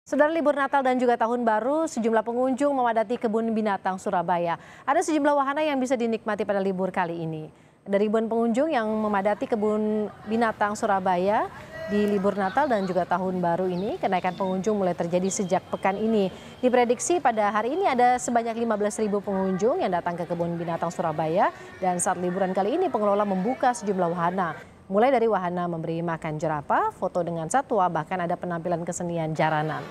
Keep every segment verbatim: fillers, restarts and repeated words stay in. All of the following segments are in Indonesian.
Saudara, libur Natal dan juga Tahun Baru, sejumlah pengunjung memadati Kebun Binatang Surabaya. Ada sejumlah wahana yang bisa dinikmati pada libur kali ini. Ada ribuan pengunjung yang memadati Kebun Binatang Surabaya di libur Natal dan juga Tahun Baru ini. Kenaikan pengunjung mulai terjadi sejak pekan ini. Diprediksi pada hari ini ada sebanyak lima belas ribu pengunjung yang datang ke Kebun Binatang Surabaya. Dan saat liburan kali ini pengelola membuka sejumlah wahana. Mulai dari wahana memberi makan jerapah, foto dengan satwa, bahkan ada penampilan kesenian jaranan.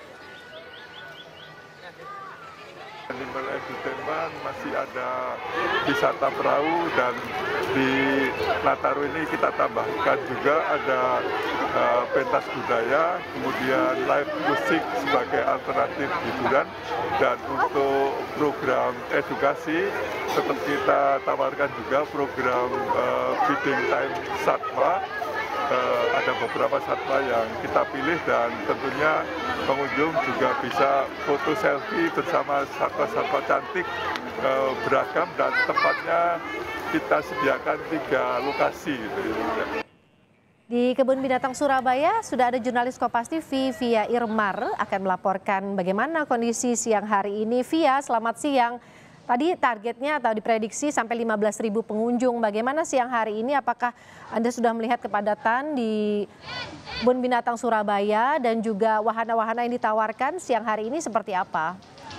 Di Balai Sudirman masih ada wisata perahu, dan di Nataru ini kita tambahkan juga ada uh, pentas budaya, kemudian live musik sebagai alternatif hiburan, dan untuk program edukasi tetap kita tawarkan juga program uh, feeding time satwa. Uh, ada beberapa satwa yang kita pilih, dan tentunya pengunjung juga bisa foto selfie bersama satwa-satwa cantik uh, beragam, dan tempatnya kita sediakan tiga lokasi gitu ya. Di Kebun Binatang Surabaya sudah ada jurnalis Kompas T V Via Irmar akan melaporkan bagaimana kondisi siang hari ini. Via, selamat siang. Tadi targetnya atau diprediksi sampai lima belas ribu pengunjung. Bagaimana siang hari ini? Apakah Anda sudah melihat kepadatan di Kebun Binatang Surabaya dan juga wahana-wahana yang ditawarkan siang hari ini seperti apa?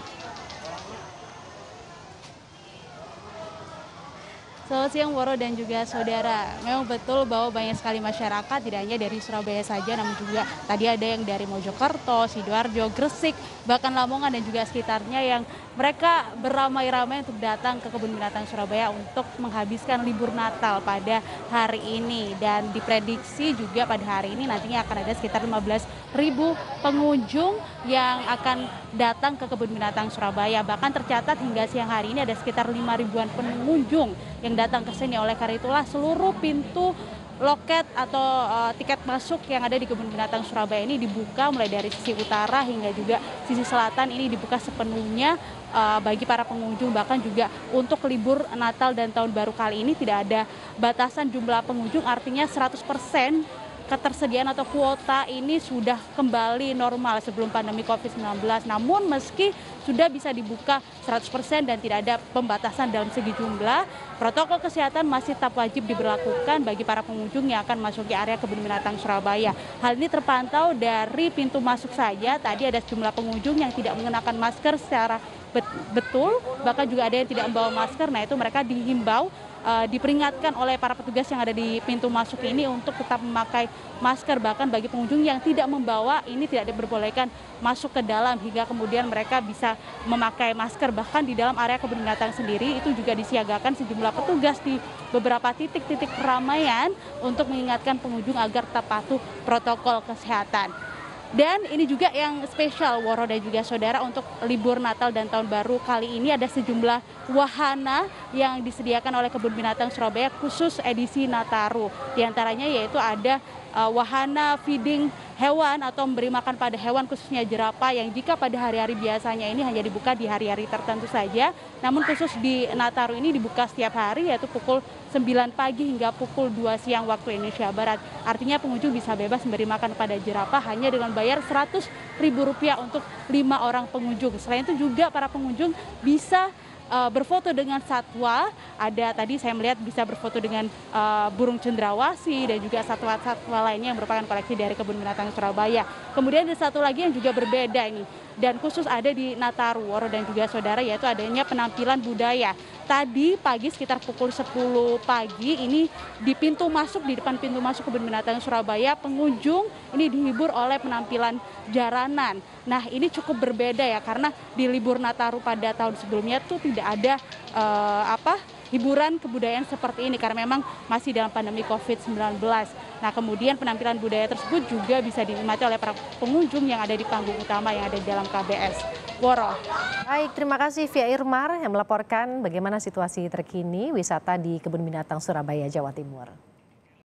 Selamat siang Woro dan juga saudara. Memang betul bahwa banyak sekali masyarakat, tidak hanya dari Surabaya saja, namun juga tadi ada yang dari Mojokerto, Sidoarjo, Gresik, bahkan Lamongan dan juga sekitarnya yang mereka beramai-ramai untuk datang ke Kebun Binatang Surabaya untuk menghabiskan libur Natal pada hari ini. Dan diprediksi juga pada hari ini nantinya akan ada sekitar lima belas ribu pengunjung yang akan datang ke Kebun Binatang Surabaya. Bahkan tercatat hingga siang hari ini ada sekitar lima ribuan pengunjung yang datang ke sini. Oleh karena itulah seluruh pintu loket atau uh, tiket masuk yang ada di Kebun Binatang Surabaya ini dibuka mulai dari sisi utara hingga juga sisi selatan, ini dibuka sepenuhnya uh, bagi para pengunjung. Bahkan juga untuk libur Natal dan Tahun Baru kali ini tidak ada batasan jumlah pengunjung, artinya seratus persen ketersediaan atau kuota ini sudah kembali normal sebelum pandemi covid sembilan belas. Namun meski sudah bisa dibuka seratus persen dan tidak ada pembatasan dalam segi jumlah, protokol kesehatan masih tetap wajib diberlakukan bagi para pengunjung yang akan masuki area Kebun Binatang Surabaya. Hal ini terpantau dari pintu masuk saja. Tadi ada sejumlah pengunjung yang tidak mengenakan masker secara betul, bahkan juga ada yang tidak membawa masker. Nah, itu mereka dihimbau, Uh, diperingatkan oleh para petugas yang ada di pintu masuk ini untuk tetap memakai masker. Bahkan bagi pengunjung yang tidak membawa, ini tidak diperbolehkan masuk ke dalam hingga kemudian mereka bisa memakai masker. Bahkan di dalam area Kebun Binatang sendiri itu juga disiagakan sejumlah petugas di beberapa titik-titik keramaian untuk mengingatkan pengunjung agar tetap patuh protokol kesehatan. Dan ini juga yang spesial Woro dan juga saudara, untuk libur Natal dan Tahun Baru kali ini ada sejumlah wahana yang disediakan oleh Kebun Binatang Surabaya khusus edisi Nataru. Di antaranya yaitu ada uh, wahana feeding hewan atau memberi makan pada hewan khususnya jerapah, yang jika pada hari-hari biasanya ini hanya dibuka di hari-hari tertentu saja. Namun khusus di Nataru ini dibuka setiap hari, yaitu pukul sembilan pagi hingga pukul dua siang waktu Indonesia Barat. Artinya pengunjung bisa bebas memberi makan pada jerapah hanya dengan bayar seratus ribu rupiah untuk lima orang pengunjung. Selain itu juga para pengunjung bisa uh, berfoto dengan satwa. Ada tadi saya melihat bisa berfoto dengan uh, burung cendrawasih dan juga satwa-satwa lainnya yang merupakan koleksi dari Kebun Binatang Surabaya. Kemudian ada satu lagi yang juga berbeda ini, dan khusus ada di Nataru, Woro dan juga saudara, yaitu adanya penampilan budaya. Tadi pagi sekitar pukul sepuluh pagi ini di pintu masuk, di depan pintu masuk Kebun Binatang Surabaya, pengunjung ini dihibur oleh penampilan jaranan. Nah, ini cukup berbeda ya, karena di libur Nataru pada tahun sebelumnya tuh tidak ada uh, apa hiburan kebudayaan seperti ini karena memang masih dalam pandemi covid sembilan belas. Nah, kemudian penampilan budaya tersebut juga bisa dinikmati oleh para pengunjung yang ada di panggung utama yang ada di dalam K B S. Woro. Baik, terima kasih Via Irmar yang melaporkan bagaimana situasi terkini wisata di Kebun Binatang Surabaya, Jawa Timur.